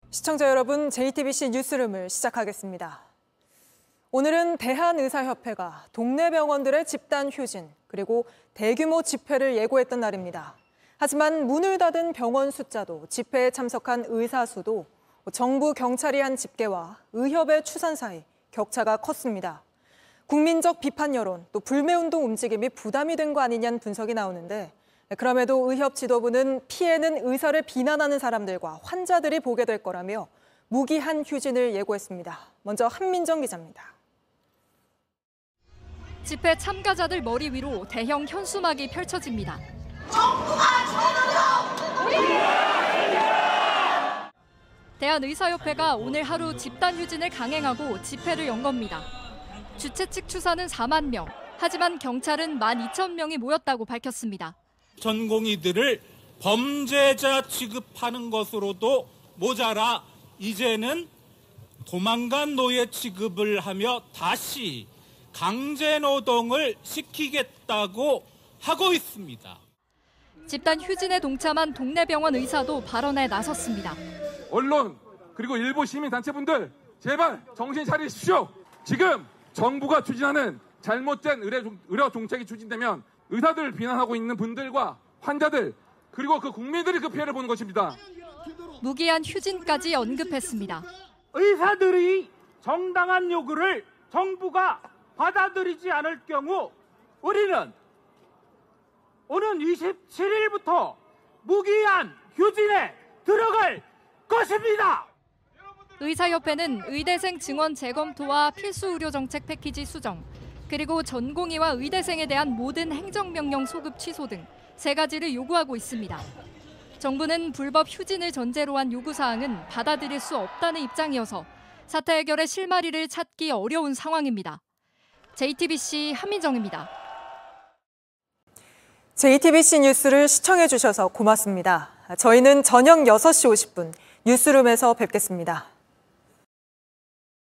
시청자 여러분, JTBC 뉴스룸을 시작하겠습니다. 오늘은 대한의사협회가 동네 병원들의 집단 휴진, 그리고 대규모 집회를 예고했던 날입니다. 하지만 문을 닫은 병원 숫자도 집회에 참석한 의사 수도 정부 경찰이 한 집계와 의협의 추산 사이 격차가 컸습니다. 국민적 비판 여론, 또 불매운동 움직임이 부담이 된 거 아니냐는 분석이 나오는데, 그럼에도 의협 지도부는 피해는 의사를 비난하는 사람들과 환자들이 보게 될 거라며 무기한 휴진을 예고했습니다. 먼저 한민정 기자입니다. 집회 참가자들 머리 위로 대형 현수막이 펼쳐집니다. 대한의사협회가 오늘 하루 집단 휴진을 강행하고 집회를 연 겁니다. 주최 측 추산은 4만 명, 하지만 경찰은 12,000명이 모였다고 밝혔습니다. 전공의들을 범죄자 취급하는 것으로도 모자라 이제는 도망간 노예 취급을 하며 다시 강제노동을 시키겠다고 하고 있습니다. 집단 휴진에 동참한 동네 병원 의사도 발언에 나섰습니다. 언론 그리고 일부 시민단체분들 제발 정신 차리십시오. 지금 정부가 추진하는 잘못된 의료 정책이 추진되면 의사들을 비난하고 있는 분들과 환자들 그리고 그 국민들이 그 피해를 보는 것입니다. 무기한 휴진까지 언급했습니다. 의사들이 정당한 요구를 정부가 받아들이지 않을 경우 우리는 오는 27일부터 무기한 휴진에 들어갈 것입니다. 의사협회는 의대생 증원 재검토와 필수 의료 정책 패키지 수정, 그리고 전공의와 의대생에 대한 모든 행정명령 소급 취소 등 3가지를 요구하고 있습니다. 정부는 불법 휴진을 전제로 한 요구사항은 받아들일 수 없다는 입장이어서 사태 해결의 실마리를 찾기 어려운 상황입니다. JTBC 한민정입니다. JTBC 뉴스를 시청해 주셔서 고맙습니다. 저희는 저녁 6시 50분 뉴스룸에서 뵙겠습니다.